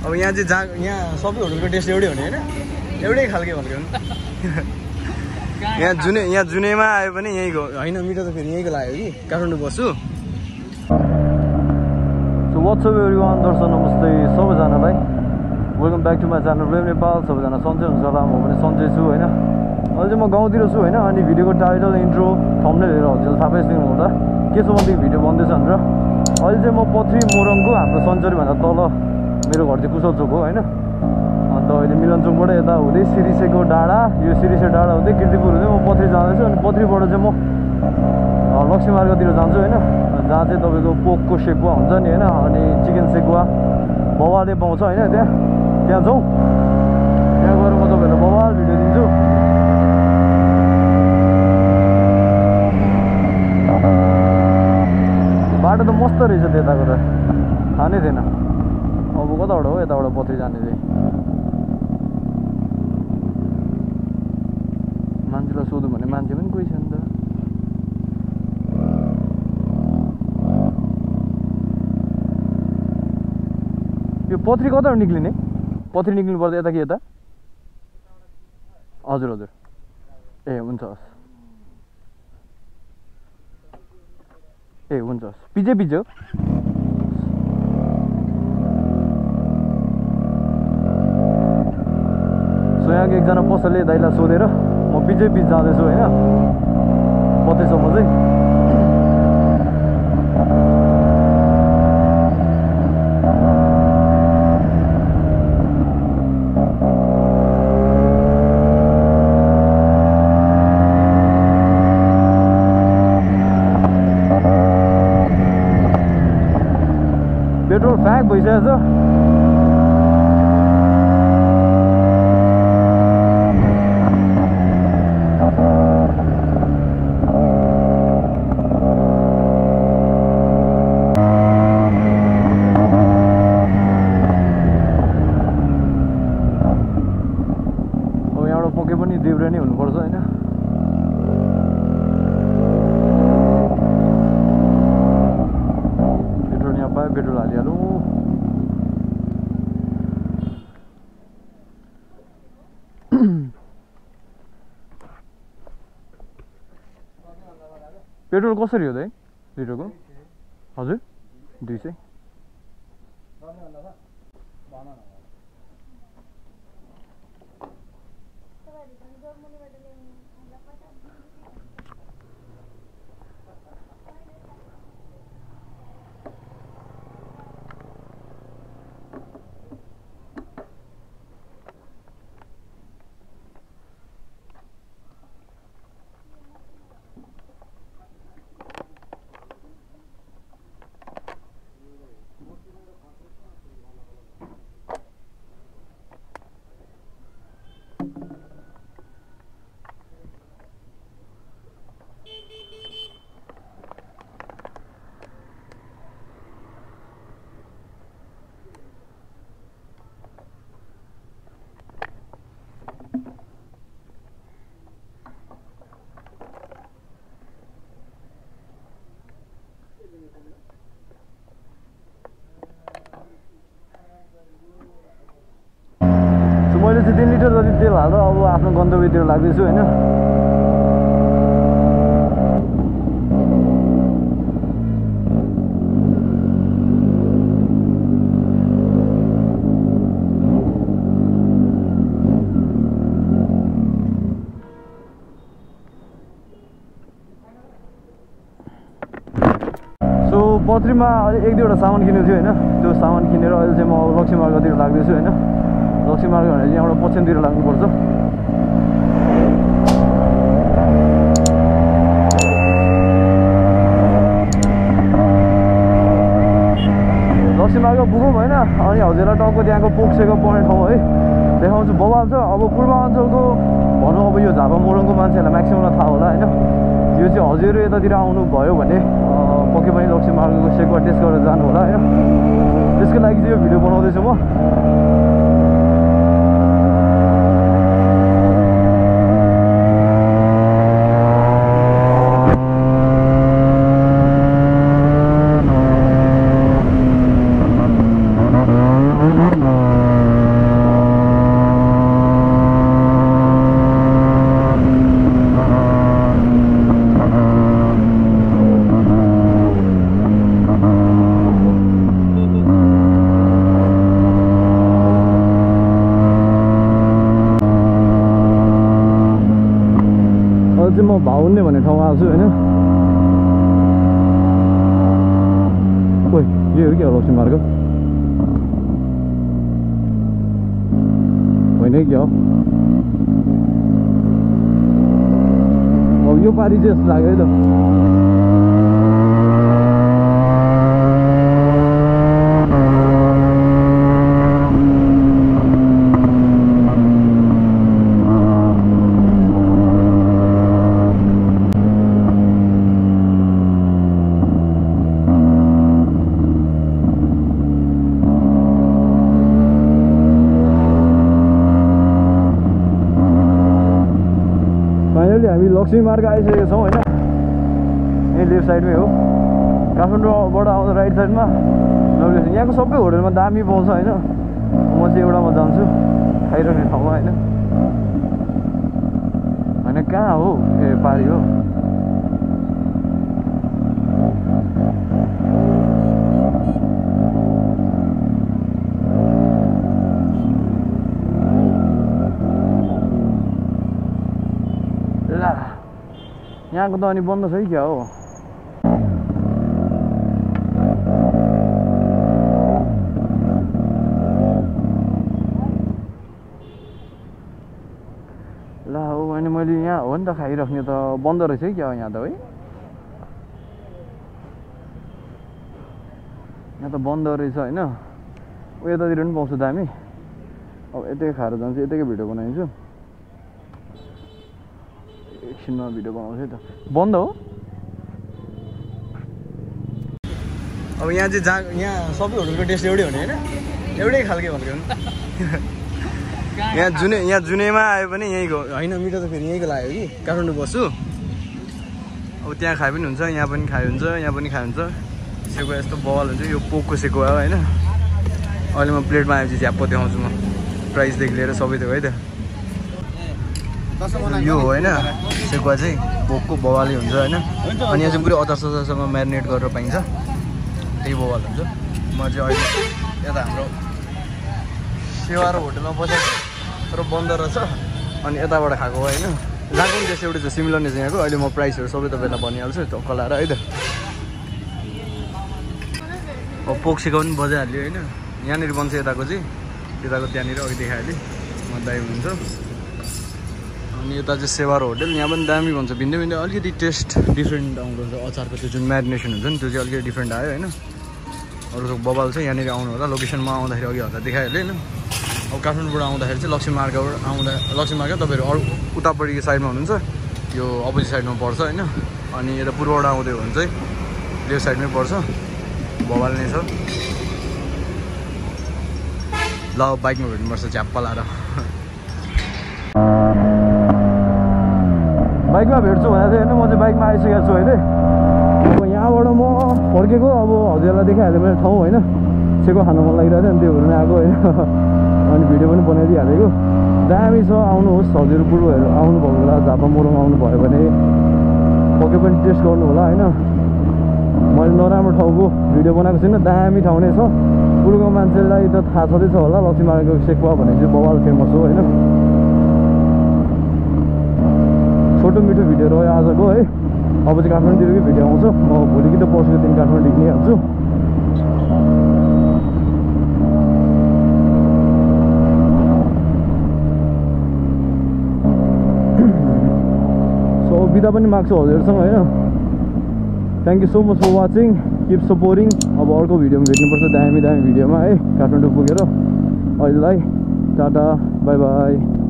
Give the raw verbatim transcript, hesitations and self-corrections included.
अब यहाँ चाहिँ जहाँ यहाँ सबै होटलको टेस्ट एउटै हुने होइन एउटै खालके भनेको नि यहाँ जुनै यहाँ जुनैमा आयो भने यहीँको होइन मिठो त फेरि यहीँको लाग्यो कि काठमाडौँ बस्छु सो वाट्सअप एभ्रिवान दर्शक नमस्ते सबैजनालाई welcome back to my channel blame Nepal सबैजना सन्चै हुन्छ होला म पनि सन्चै छु होइन अहिले चाहिँ म गाउँतिर छु होइन अनि भिडियोको टाइटल इन्ट्रो थम्बनेल हेरेर हजुरले थाहा पाइसक्नु होला के छ भन्दाखेरि भिडियो बन्दैछ भनेर अहिले चाहिँ म पथरी मोरङको हाम्रो सञ्चरीभन्दा तल मेरो घर चाहिँ कुशल चोक हो होइन अन्त अहिले मिलन चोकबाट यता हुँदै सिरिसेको डाँडा यो सिरिसे डाँडा हुँदै किर्तिपुर हुँदै म पथरी जाँदैछु अनि पथरीबाट चाहिँ म लक्ष्मी मार्गतिर जान्छु होइन जहाँ चाहिँ तपाईँको पोकको सेकुवा हुन्छ नि होइन अनि चिकन सेकुवा बवाले पाउँछ होइन त्यहाँ त्यहाँ जाउँ त्यहाँ गएर म तपाईँहरूलाई बवाल भिडियो दिन्छु बाटो त मस्त रहेछ त्यताको त थाहा नै थिएन अब कताबाट हो यताबाट पथरी जाने चाहिँ मान्छेलाई सोधौँ भने मान्छे पनि कोही छैन त यो पथरी कताबाट निक्लिने पथरी निक्लिनु पर्दा यता कि यता हजुर हजुर ए हुन्छ हस् ए हुन्छ हस् पिजे पिजे हो सो यहाँको एकजना पसलले दाइलाई सोधेर म पिजे पिच जाँदैछु होइन पथरीसम्म चाहिँ पेट्रोल फ्याक भइसकेको छ अब यहाँबाट पके पनि देब्रे नै हुनुपर्छ होइन पेट्रोल हालिहालौँ पेट्रोल कसरी हो त लिटरको हजुर दुई सय मैले चाहिँ तिन लिटर जति तेल हाल्दा अब आफ्नो गन्तव्यतिर लाग्दैछु होइन सो पथरीमा अलिक एक दुईवटा सामान किन्नु थियो होइन त्यो सामान किनेर अहिले चाहिँ म लक्ष्मी मार्गतिर लाग्दैछु होइन लक्ष्मी मार्ग भनेर चाहिँ यहाँबाट पश्चिमतिर लाग्नुपर्छ लक्ष्मी मार्ग पुगौँ होइन अनि हजुरलाई टाउको त्यहाँको पोक्सेको पर्ने ठाउँ है देखाउँछु बवाल छ अब पूर्वाञ्चलको भनौँ अब यो झापा मोरङको मान्छेहरूलाई म्याक्सिममलाई थाहा होला होइन यो चाहिँ हजुरहरू यतातिर आउनु भयो भने पक्कै पनि लक्ष्मी मार्गको सेकुवा टेस्ट गरेर जानु होला होइन त्यसको लागि चाहिँ यो भिडियो बनाउँदैछु म No. भाउन्ने भन्ने ठाउँमा आएको छु होइन ओइ यो हो क्या लक्ष्मी मार्ग होइन क्या हो अब यो पारी चाहिँ यस्तो लाग्यो है त हामी लक्ष्मी मार्ग आइसकेका छौँ होइन यहीँ लेफ्ट साइडमै हो काठमाडौँबाट आउँदा राइट साइडमा यहाँको सबै होटलमा दामी पाउँछ होइन म चाहिँ एउटामा जान्छु खाइरहने ठाउँमा होइन होइन कहाँ हो ए पारी हो यहाँको त अनि बन्द छ कि क्या हो ल हो अनि मैले यहाँ हो नि त खाइराख्ने त बन्द रहेछ कि क्या हो यहाँ त है यहाँ त बन्द रहेछ होइन ऊ यतातिर पनि पाउँछ दामी अब यतै खाएर जान्छु यतैकै भिडियो बनाइदिन्छु एकछिनमा भिडियो बनाउँछु है त बन्द हो अब यहाँ चाहिँ जहाँ यहाँ सबै होटलको टेस्ट एउटै हुने होइन एउटै खालको भनेको यहाँ जुनै यहाँ जुनैमा आयो भने यहीँको होइन मिठो त फेरि यहीँको लाग्यो कि काठमाडौँ बस्छु अब त्यहाँ खाए पनि हुन्छ यहाँ पनि खाए हुन्छ यहाँ पनि खाए हुन्छ सेकुवा यस्तो बवाल हुन्छ यो पोकको सेकुवा हो होइन अहिले म प्लेटमा आएपछि झ्याप्प देखाउँछु म प्राइसदेखि लिएर सबै थोक है त यो हो होइन सेकुवा चाहिँ भोकको बवालै हुन्छ होइन अनि यहाँ चाहिँ पुरै अचार सचारसँग म्यारिनेट गरेर पाइन्छ त्यही बवाल हुन्छ म चाहिँ अहिले यता हाम्रो सेवा र होटलमा बसेको तर बन्द रहेछ अनि यताबाट खाएको होइन जहाँको पनि त्यस्तो एउटै छ सिमिलर नै छ यहाँको अहिले म प्राइसहरू सबै तपाईँलाई भनिहाल्छु टक्क लाएर है त अब पोक सेकुवा पनि बजाइहाल्यो होइन यहाँनिर बन्छ यताको चाहिँ यताको त्यहाँनिर अघि देखाइहालेँ म दाइ हुनुहुन्छ अनि यता चाहिँ सेवा र होटल यहाँ पनि दामी भन्छ भिन्दै भिन्दै अलिकति टेस्ट डिफ्रेन्ट आउँदो रहेछ अचारको त्यो जुन म्यारिनेसन हुन्छ नि त्यो चाहिँ अलिकति डिफ्रेन्ट आयो होइन अरू बबाल छ यहाँनिर आउनु होला लोकेसनमा आउँदाखेरि अघि हल्का देखाइहाल्यो होइन अब काठमाडौँबाट आउँदाखेरि चाहिँ लक्ष्मी मार्गबाट आउँदा लक्ष्मी मार्ग तपाईँहरू अरू उतापट्टि साइडमा हुनुहुन्छ यो अपोजिट साइडमा पर्छ होइन अनि यता पूर्वबाट आउँदै हो भने चाहिँ लेफ्ट साइडमै पर्छ बबाल नै छ ल बाइकमा भेट्नुपर्छ झ्याप्पा लाएर बाइकमा भेट्छु भनेर चाहिँ होइन म चाहिँ बाइकमा आइसकेको छु अहिले अब यहाँबाट म फर्केको अब हजुरलाई देखाइहालेँ मैले ठाउँ होइन सेकुवा खानु मन लागिरहेको थियो नि त्यो हेर्नु आएको होइन अनि भिडियो पनि बनाइदिइहालेको दामी छ आउनुहोस् हजुर बुढोहरू आउनुभएको होला झापा मोरङ आउनु भयो भने पक्कै पनि टेस्ट गर्नु होला होइन मैले नराम्रो ठाउँको भिडियो बनाएको छुइनँ दामी ठाउँ नै छ बुढोको मान्छेलाई त थाहा छँदैछ होला लक्ष्मी मार्गको सेकुवा भने चाहिँ बवाल फेमस हो होइन छोटो मिठो भिडियो रह्यो आजको है अब चाहिँ काठमाडौँतिरकै भिडियो आउँछ म भोलि कि त पर्सिको दिन काठमाडौँ निक्लिहाल्छु सो बिदा पनि माग्छु हजुरसँग होइन thank you so much for watching keep supporting अब अर्को भिडियोमा भेट्नुपर्छ दामी दामी भिडियोमा है काठमाडौँ पुगेर अहिलेलाई टाटा बाई बाई